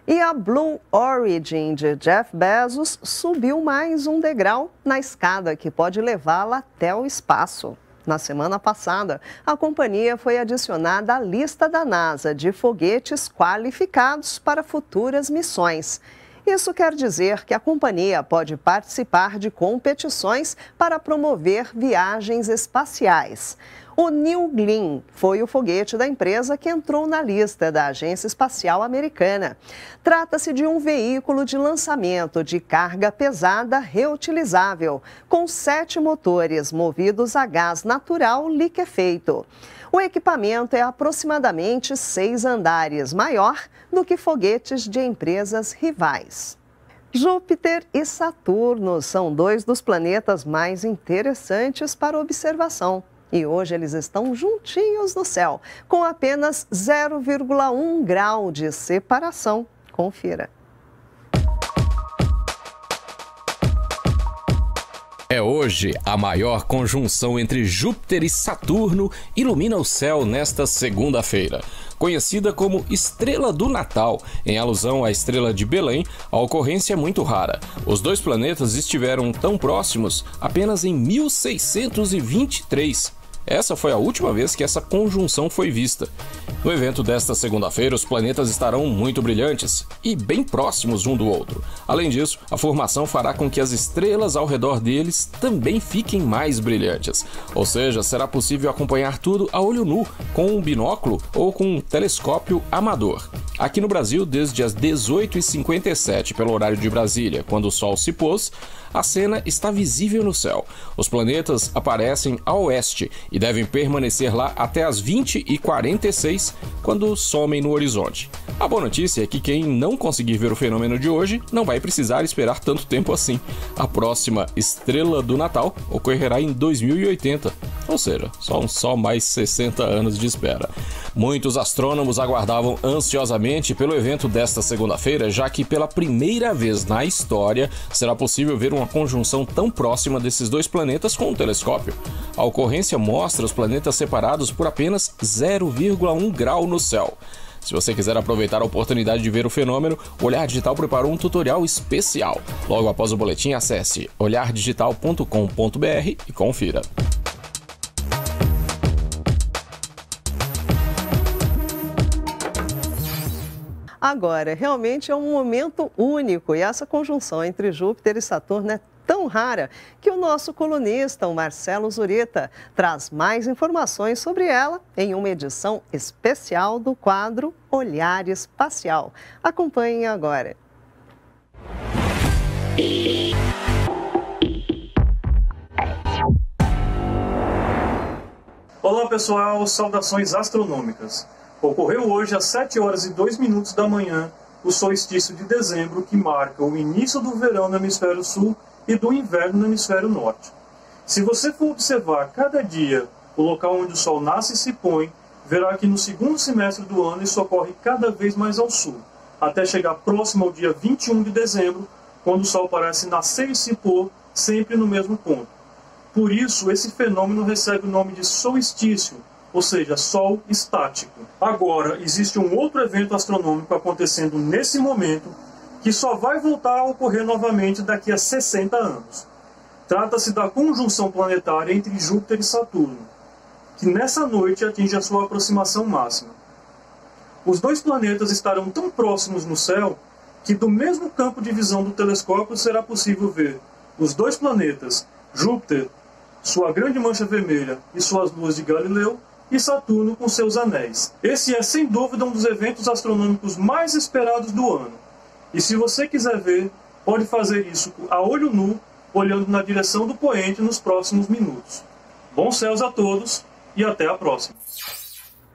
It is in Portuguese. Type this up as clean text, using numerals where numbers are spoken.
E a Blue Origin de Jeff Bezos subiu mais um degrau na escada que pode levá-la até o espaço. Na semana passada, a companhia foi adicionada à lista da NASA de foguetes qualificados para futuras missões. Isso quer dizer que a companhia pode participar de competições para promover viagens espaciais. O New Glenn foi o foguete da empresa que entrou na lista da Agência Espacial Americana. Trata-se de um veículo de lançamento de carga pesada reutilizável, com 7 motores movidos a gás natural liquefeito. O equipamento é aproximadamente 6 andares maior do que foguetes de empresas rivais. Júpiter e Saturno são 2 dos planetas mais interessantes para observação. E hoje eles estão juntinhos no céu, com apenas 0,1 grau de separação. Confira. É hoje a maior conjunção entre Júpiter e Saturno ilumina o céu nesta segunda-feira. Conhecida como Estrela do Natal, em alusão à estrela de Belém, a ocorrência é muito rara. Os 2 planetas estiveram tão próximos apenas em 1623. Essa foi a última vez que essa conjunção foi vista. No evento desta segunda-feira, os planetas estarão muito brilhantes e bem próximos um do outro. Além disso, a formação fará com que as estrelas ao redor deles também fiquem mais brilhantes. Ou seja, será possível acompanhar tudo a olho nu, com um binóculo ou com um telescópio amador. Aqui no Brasil, desde as 18h57, pelo horário de Brasília, quando o Sol se pôs, a cena está visível no céu. Os planetas aparecem a oeste e devem permanecer lá até as 20h46, quando somem no horizonte. A boa notícia é que quem não conseguir ver o fenômeno de hoje não vai precisar esperar tanto tempo assim. A próxima Estrela do Natal ocorrerá em 2080, ou seja, só mais 60 anos de espera. Muitos astrônomos aguardavam ansiosamente pelo evento desta segunda-feira, já que pela primeira vez na história será possível ver uma conjunção tão próxima desses 2 planetas com um telescópio. A ocorrência mostra os planetas separados por apenas 0,1 grau no céu. Se você quiser aproveitar a oportunidade de ver o fenômeno, o Olhar Digital preparou um tutorial especial. Logo após o boletim, acesse olhardigital.com.br e confira. Agora, realmente é um momento único e essa conjunção entre Júpiter e Saturno é tão rara que o nosso colunista, o Marcelo Zurita, traz mais informações sobre ela em uma edição especial do quadro Olhar Espacial. Acompanhem agora. Olá pessoal, saudações astronômicas. Ocorreu hoje às 7h02 da manhã o solstício de dezembro, que marca o início do verão no hemisfério sul e do inverno no hemisfério norte. Se você for observar cada dia o local onde o Sol nasce e se põe, verá que no segundo semestre do ano isso ocorre cada vez mais ao sul, até chegar próximo ao dia 21 de dezembro, quando o Sol parece nascer e se pôr sempre no mesmo ponto. Por isso, esse fenômeno recebe o nome de solstício, ou seja, Sol estático. Agora, existe um outro evento astronômico acontecendo nesse momento, que só vai voltar a ocorrer novamente daqui a 60 anos. Trata-se da conjunção planetária entre Júpiter e Saturno, que nessa noite atinge a sua aproximação máxima. Os 2 planetas estarão tão próximos no céu que do mesmo campo de visão do telescópio será possível ver os 2 planetas, Júpiter, sua grande mancha vermelha e suas luas de Galileu, e Saturno com seus anéis. Esse é sem dúvida um dos eventos astronômicos mais esperados do ano. E se você quiser ver, pode fazer isso a olho nu, olhando na direção do poente nos próximos minutos. Bons céus a todos e até a próxima!